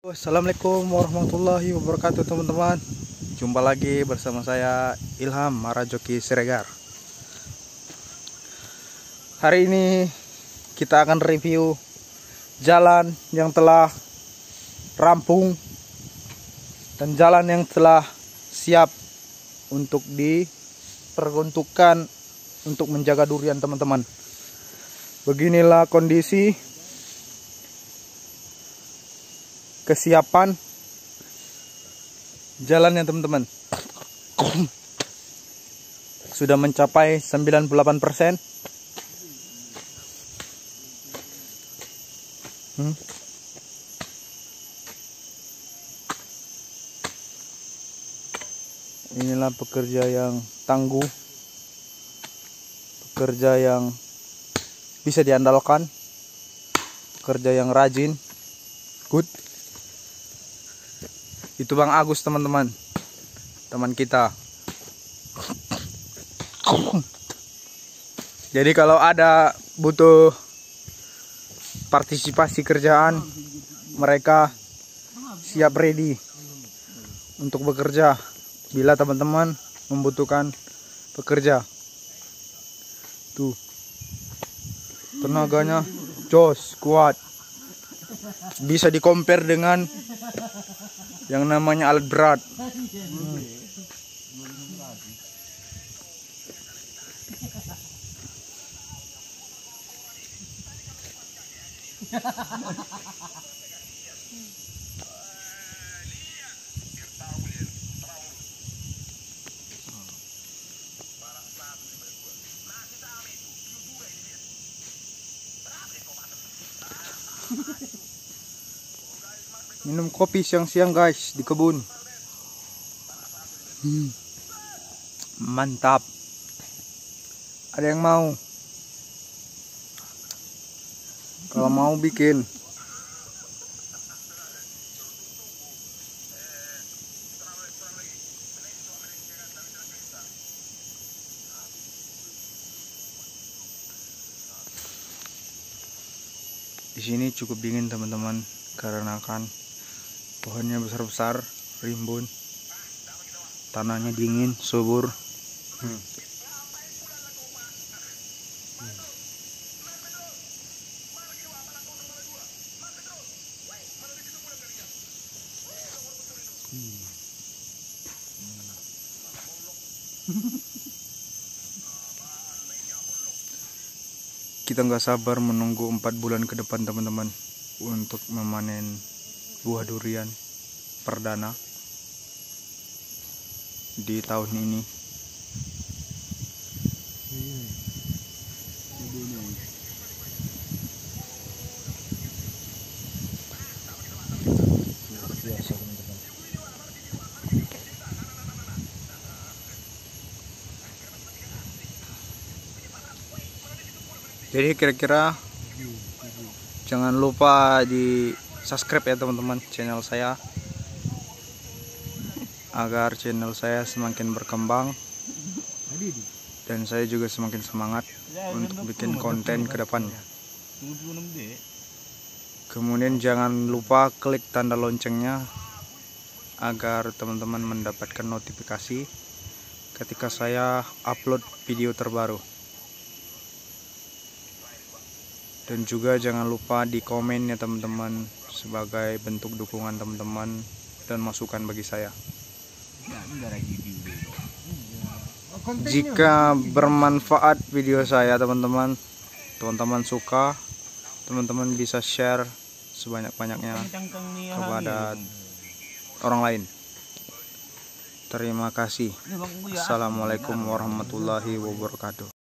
Assalamualaikum warahmatullahi wabarakatuh teman-teman. Jumpa lagi bersama saya Ilham Marajoki Siregar. Hari ini kita akan review jalan yang telah rampung dan jalan yang telah siap untuk diperuntukkan untuk menjaga durian teman-teman. Beginilah kondisi kesiapan jalannya teman-teman. Sudah mencapai 98%. Inilah pekerja yang tangguh, pekerja yang bisa diandalkan, pekerja yang rajin. Good. Itu Bang Agus teman-teman, teman kita. Jadi kalau ada butuh partisipasi kerjaan, mereka siap ready untuk bekerja bila teman-teman membutuhkan pekerja. Tuh, tenaganya jos, kuat, bisa di compare dengan yang namanya alat berat. Minum kopi siang-siang guys di kebun. Mantap. Ada yang mau? Kalau mau bikin. Di sini cukup dingin teman-teman, karena kan pohonnya besar-besar, rimbun, tanahnya dingin, subur. Kita nggak sabar menunggu 4 bulan ke depan teman-teman untuk memanen buah durian perdana di tahun ini. Jadi kira-kira jangan lupa di subscribe ya teman-teman channel saya, agar channel saya semakin berkembang dan saya juga semakin semangat untuk bikin konten ke depannya. Kemudian jangan lupa klik tanda loncengnya agar teman-teman mendapatkan notifikasi ketika saya upload video terbaru. Dan juga jangan lupa di komen ya teman-teman, sebagai bentuk dukungan teman-teman dan masukan bagi saya. Jika bermanfaat video saya teman-teman suka, teman-teman bisa share sebanyak-banyaknya kepada orang lain. Terima kasih. Assalamualaikum warahmatullahi wabarakatuh.